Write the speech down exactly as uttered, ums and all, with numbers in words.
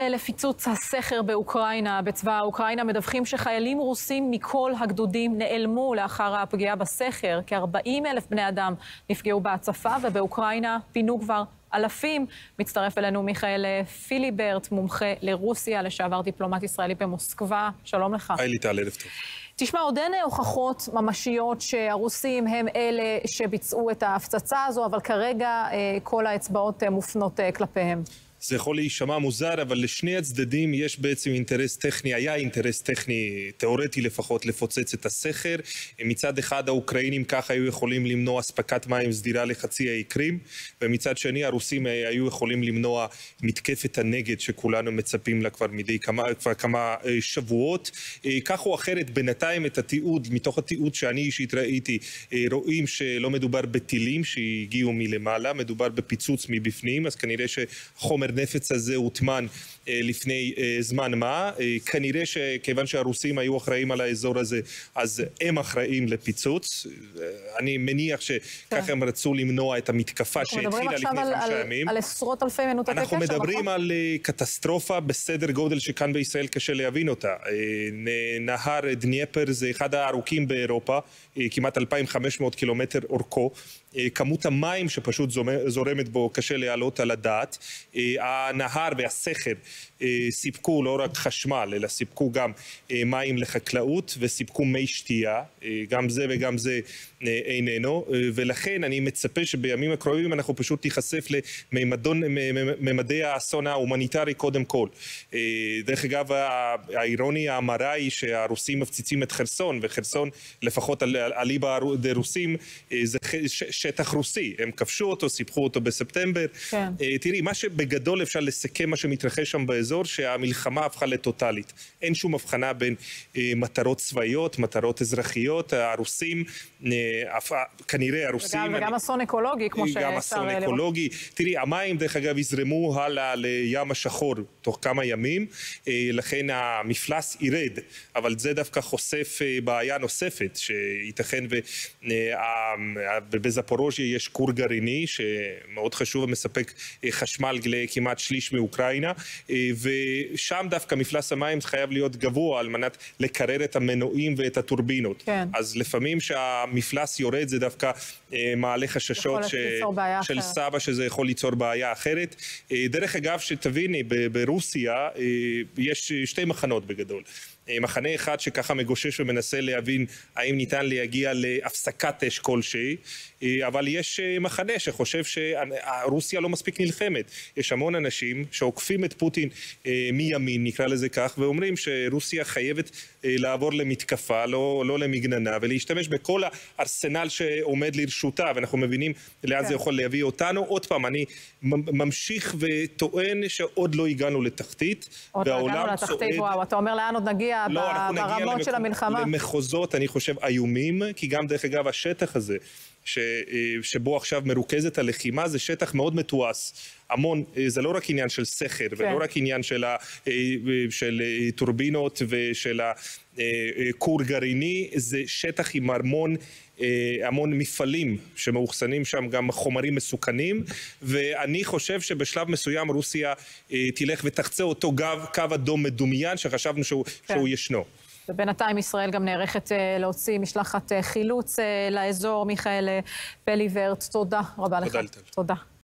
לפיצוץ הסכר באוקראינה. בצבא אוקראינה מדווחים שחיילים רוסים מכל הגדודים נעלמו לאחר הפגיעה בסכר. כ-ארבעים אלף בני אדם נפגעו בהצפה, ובאוקראינה פינו כבר אלפים. מצטרף אלינו מיכאל פיליברט, מומחה לרוסיה, לשעבר דיפלומט ישראלי במוסקבה. שלום לך. היי ליטל, ערב טוב. תשמע, עוד אין הוכחות ממשיות שהרוסים הם אלה שביצעו את ההפצצה הזו, אבל כרגע כל האצבעות מופנות כלפיהם. זה יכול להישמע מוזר, אבל לשני הצדדים יש בעצם אינטרס טכני, היה אינטרס טכני, תיאורטי לפחות, לפוצץ את הסכר. מצד אחד האוקראינים ככה היו יכולים למנוע אספקת מים סדירה לחצי האי קרים, ומצד שני הרוסים היו יכולים למנוע מתקפת הנגד שכולנו מצפים לה כבר מדי כמה, כבר כמה שבועות. כך או אחרת, בינתיים את התיעוד, מתוך התיעוד שאני אישית ראיתי, רואים שלא מדובר בטילים שהגיעו מלמעלה, מדובר בפיצוץ מבפנים, אז כנראה שחומר נפץ הזה הוטמן לפני זמן מה. כנראה שכיוון שהרוסים היו אחראים על האזור הזה, אז הם אחראים לפיצוץ. אני מניח שככה הם רצו למנוע את המתקפה שהתחילה לפני חמישה ימים. על עשרות אלפי מנותקי קשר, אנחנו מדברים על קטסטרופה בסדר גודל שכאן בישראל קשה להבין אותה. נהר דנייפר זה אחד הארוכים באירופה, כמעט אלפיים וחמש מאות קילומטר אורכו. כמות המים שפשוט זורמת בו קשה להעלות על הדעת. הנהר והסכר סיפקו לא רק חשמל, אלא סיפקו גם מים לחקלאות וסיפקו מי שתייה. גם זה וגם זה איננו, ולכן אני מצפה שבימים הקרובים אנחנו פשוט ניחשף לממדי האסון ההומניטרי קודם כל. דרך אגב, האירוני האמרה היא שהרוסים מפציצים את חרסון, וחרסון לפחות אליבא דרוסים זה שטח רוסי. הם כבשו אותו, סיפחו אותו בספטמבר. כן. תראי, מה שבגדול אפשר לסכם מה שמתרחש שם באזור, שהמלחמה הפכה לטוטלית. אין שום הבחנה בין מטרות צבאיות, מטרות אזרחיות. הרוסים, כנראה הרוסים... וגם, וגם אסון אקולוגי, כמו שאפשר... גם אסון אקולוגי. תראי, המים דרך אגב יזרמו הלאה לים השחור תוך כמה ימים, לכן המפלס ירד, אבל זה דווקא חושף בעיה נוספת, שייתכן ובזפורוז'יה יש כור גרעיני, שמאוד חשוב ומספק חשמל לכמעט שליש מאוקראינה, ושם דווקא מפלס המים חייב להיות גבוה על מנת לקרר את המנועים ואת הטורבינות. כן. אז לפעמים שהמפלס יורד זה דווקא מעלה חששות ש... של סבא שזה יכול ליצור בעיה אחרת. דרך אגב שתביני, ברוסיה יש שתי מחנות בגדול. מחנה אחד שככה מגושש ומנסה להבין האם ניתן להגיע להפסקת אש כלשהי, אבל יש מחנה שחושב שרוסיה לא מספיק נלחמת. יש המון אנשים שעוקפים את פוטין מימין, נקרא לזה כך, ואומרים שרוסיה חייבת לעבור למתקפה, לא, לא למגננה, ולהשתמש בכל הארסנל שעומד לרשותה, ואנחנו מבינים לאן כן. זה יכול להביא אותנו. עוד פעם, אני ממשיך וטוען שעוד לא הגענו לתחתית. עוד לא הגענו לתחתית, צועד... וואו, אתה אומר לאן עוד נגיע לא, ברמות למק... של המלחמה? למחוזות, אני חושב, איומים, כי גם דרך אגב השטח הזה, ש... שבו עכשיו מרוכזת הלחימה, זה שטח מאוד מתועש. המון, זה לא רק עניין של סכר, כן. ולא רק עניין של, ה... של טורבינות ושל הכור גרעיני, זה שטח עם המון, המון מפעלים שמאוחסנים שם גם חומרים מסוכנים, ואני חושב שבשלב מסוים רוסיה תלך ותחצה אותו גב, קו אדום מדומיין שחשבנו שהוא, כן. שהוא ישנו. ובינתיים ישראל גם נערכת להוציא משלחת חילוץ לאזור. מיכאל פיליברט, תודה רבה לך. תודה. תודה.